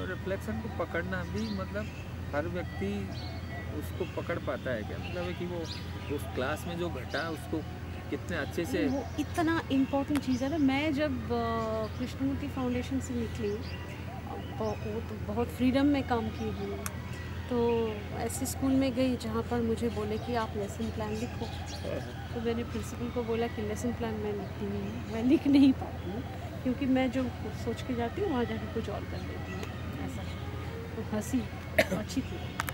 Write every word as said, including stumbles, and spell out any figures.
Reflection को पकड़ना भी मतलब हर व्यक्ति उसको पकड़ पाता है क्या? मतलब है कि वो उस क्लास में जो घटा उसको कितने अच्छे से। वो इतना इम्पोर्टेंट चीज़ है ना। मैं जब अ, कृष्णमूर्ति फाउंडेशन से निकली, अ, ब- वो तो बहुत फ्रीडम में काम की हूँ। तो ऐसे स्कूल में गई जहाँ पर मुझे बोले कि आप लेसन प्लान लिखो। तो मैंने प्रिंसिपल को बोला कि लेसन प्लान मैं लिखती नहीं हूँ, मैं लिख नहीं पाती हूँ, क्योंकि मैं जो सोच के जाती हूँ वहाँ जाके कुछ और कर देती हूँ। ऐसा। तो हंसी, अच्छी थी।